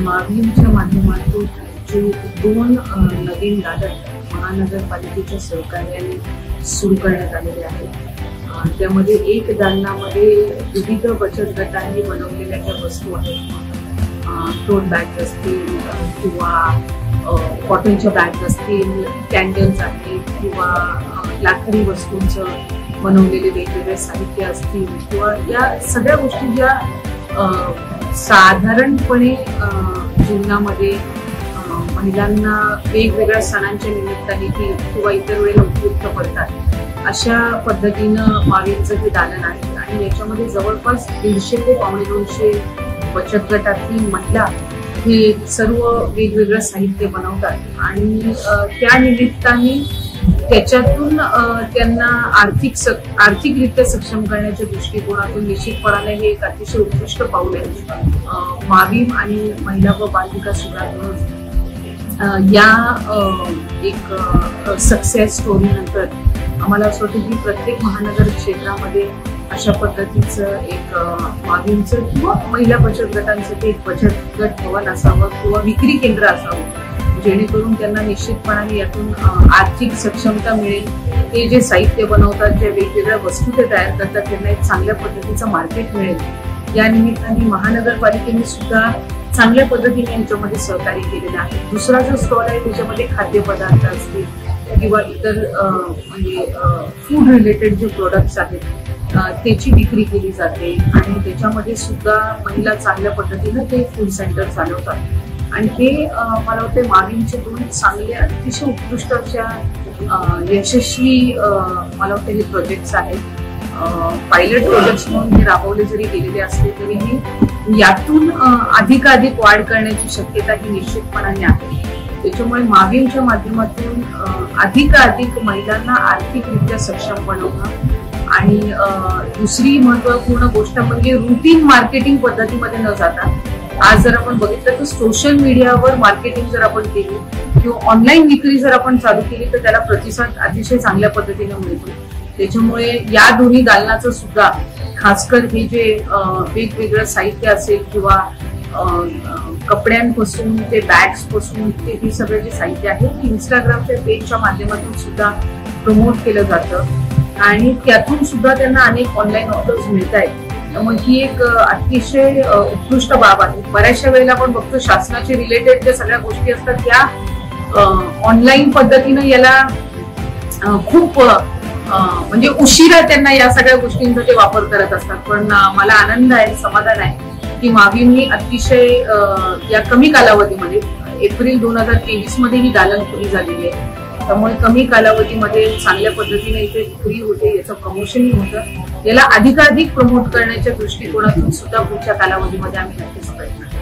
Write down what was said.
माविमच्या माध्यमातून जे 2 नवीन दालन महानगरपालिकेच्या सहकार्याने सुरू करण्यात आलेले आहेत। त्यामध्ये एक दालनामध्ये विविध बचत गटांनी बनवलेल्या ज्या वस्तू आहेत, टोट बॅग असतील किंवा कॉटनच्या बॅग असतील, कॅन्डल्स आहेत किंवा लाकडी वस्तूंचं बनवलेले वेगवेगळे साहित्य असतील किंवा या सगळ्या गोष्टी ज्या साधारणपणे जीवनामध्ये महिलांना वेगवेगळ्या सणांच्या निमित्ताने किंवा इतर वेळेला उपयुक्त पडतात, अशा पद्धतीनं माविमचं हे दालन आहे। आणि याच्यामध्ये जवळपास 150 ते 250 बचत गटातील महिला हे सर्व वेगवेगळं साहित्य बनवतात आणि त्या निमित्ताने त्याच्यातून त्यांना आर्थिकरित्या सक्षम करण्याच्या दृष्टिकोनातून निश्चितपणाने हे एक अतिशय उत्कृष्ट पाऊल आहे। माविम आणि महिला व बाल विकास विभाग या एक सक्सेस स्टोरी नंतर आम्हाला असं वाटतं की प्रत्येक महानगर क्षेत्रामध्ये अशा पद्धतीचं एक माविमचं किंवा महिला बचत गटांसाठी एक बचत गट भवन असावं किंवा विक्री केंद्र असावं, जेणेकरून त्यांना निश्चितपणाने यातून आर्थिक सक्षमता मिळेल। ते जे साहित्य बनवतात, ज्या वेगवेगळ्या वस्तू ते तयार करतात, त्यांना एक चांगल्या पद्धतीचं मार्केट मिळेल। या निमित्ताने महानगरपालिकेने सुद्धा चांगल्या पद्धतीने यांच्यामध्ये सहकार्य केलेलं आहे। दुसरा जो स्टॉल आहे त्याच्यामध्ये खाद्यपदार्थ असतील किंवा इतर म्हणजे फूड रिलेटेड जे प्रोडक्ट्स आहेत त्याची विक्री केली जाते आणि त्याच्यामध्ये सुद्धा महिला चांगल्या पद्धतीने ते फूड सेंटर चालवतात। आणि ते मला वाटतं माविमचे 2 चांगले अतिशय उत्कृष्ट अशा यशस्वी मला वाटतं हे प्रोजेक्ट्स आहेत। पायलट प्रोजेक्ट्स म्हणून हे राबवले जरी गेलेले असले तरीही यातून अधिकाधिक वाढ करण्याची शक्यता ही निश्चितपणाने आहे। त्याच्यामुळे माविमच्या माध्यमातून अधिकाधिक महिलांना आर्थिकरित्या सक्षम बनवणं आणि दुसरी महत्त्वपूर्ण गोष्ट म्हणजे रुटीन मार्केटिंग पद्धतीमध्ये न जाता आज जर आपण बघितलं तर सोशल मीडियावर मार्केटिंग जर आपण केली किंवा ऑनलाईन विक्री जर आपण चालू केली तर त्याला प्रतिसाद अतिशय चांगल्या पद्धतीने मिळतो। त्याच्यामुळे या दोन्ही दालनाचं सुद्धा खासकर हे जे वेगवेगळं साहित्य असेल किंवा कपड्यांपासून ते बॅग्स पासून ते हे सगळे जे साहित्य आहे इंस्टाग्रामच्या पेजच्या माध्यमातून सुद्धा प्रमोट केलं जातं आणि त्यातून सुद्धा त्यांना अनेक ऑनलाईन ऑर्डर्स मिळत आहेत। त्यामुळे ही एक अतिशय उत्कृष्ट बाब आहे। बऱ्याचशा वेळेला आपण बघतो शासनाचे रिलेटेड ज्या सगळ्या गोष्टी असतात त्या ऑनलाईन पद्धतीनं याला खूप म्हणजे उशिरा त्यांना या सगळ्या गोष्टींचा ते वापर करत असतात। पण मला आनंद आहे, समाधान आहे की माविमनी अतिशय या कमी कालावधीमध्ये एप्रिल 2023 मध्ये ही दालन खुली झालेली आहे। त्यामुळे कमी कालावधीमध्ये चांगल्या पद्धतीने इथे विक्री होते, याचं प्रमोशनही होतं। याला अधिकाधिक प्रमोट करण्याच्या दृष्टिकोनातून सुद्धा पुढच्या कालावधीमध्ये आम्ही नक्कीच प्रयत्न